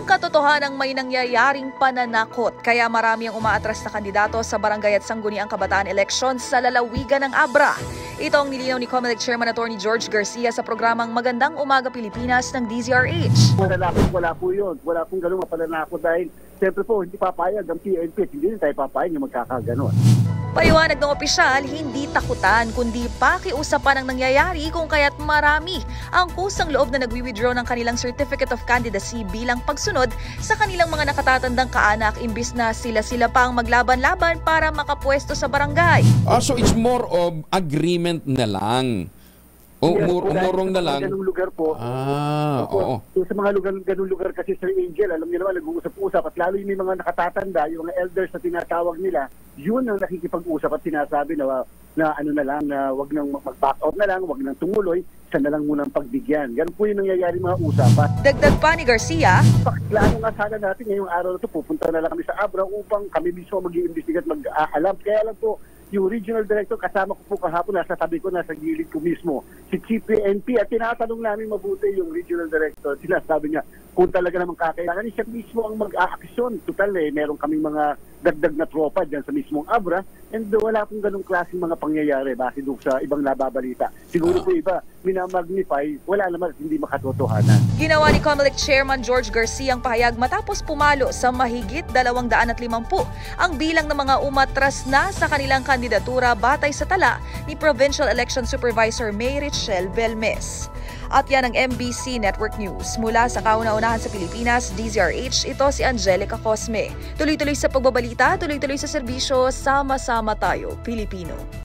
katotohanang may nangyayaring pananakot kaya marami ang umaatras na kandidato sa barangay at sangguniang kabataan elections sa lalawigan ng Abra. Ito ang nilinaw ni COMELEC Chairman Attorney George Garcia sa programang Magandang Umaga Pilipinas ng DZRH. Wala po yun. Wala pong ganun mapananakot dahil siyempre po hindi papayag ang PNP at hindi rin tayo papayag na magkakaganon. Paliwanag ng opisyal, hindi takutan kundi pakiusapan ang nangyayari kung kaya't marami ang kusang loob na nagwi-withdraw ng kanilang Certificate of Candidacy bilang pagsunod sa kanilang mga nakatatandang kaanak imbis na sila pa ang maglaban-laban para makapwesto sa barangay. So it's more of agreement na lang. Umurong na lang. Ganung lugar po. Oo. So, sa mga ganung lugar kasi Sir Angel, alam niyo naman, nag-uusap-usap at lalo yung may mga nakatatanda, yung mga elders na tinatawag nila, yun ang nakikipag-usap at sinasabi na ano na lang, na wag nang mag-back out na lang, wag nang tumuloy, isa na lang munang pagbigyan. Ganun po yung nangyayari mga usapan. Dagdag pa ni Garcia, Paklano nga sana natin ngayong araw na ito, pupunta na lang kami sa Abra upang kami mismo mag-iimbestiga at mag-aalam. Kaya lang po, yung regional director, kasama ko po kahapon, nasa tabi ko, nasa gilid ko mismo, si Chief PNP, at tinatanong namin mabuti yung regional director. Sinasabi niya, kung talaga naman kakailangan, siya mismo ang mag-aaksyon. Total meron kaming mga dagdag na tropa dyan sa mismong Abra, and wala pong ganong klaseng mga pangyayari base doon sa ibang nababalita. Siguro po iba, minamagnify, wala naman, hindi makatotohanan. Ginawa ni COMELEC Chairman George Garcia ang pahayag matapos pumalo sa mahigit 250 ang bilang ng mga umatras na sa kanilang kandidatura batay sa tala ni Provincial Election Supervisor May Richelle Belmes. At yan ang MBC Network News. Mula sa kauna-unahan sa Pilipinas, DZRH, ito si Angelica Cosme. Tuloy-tuloy sa pagbabalita, tuloy-tuloy sa serbisyo, sama-sama tayo, Pilipino.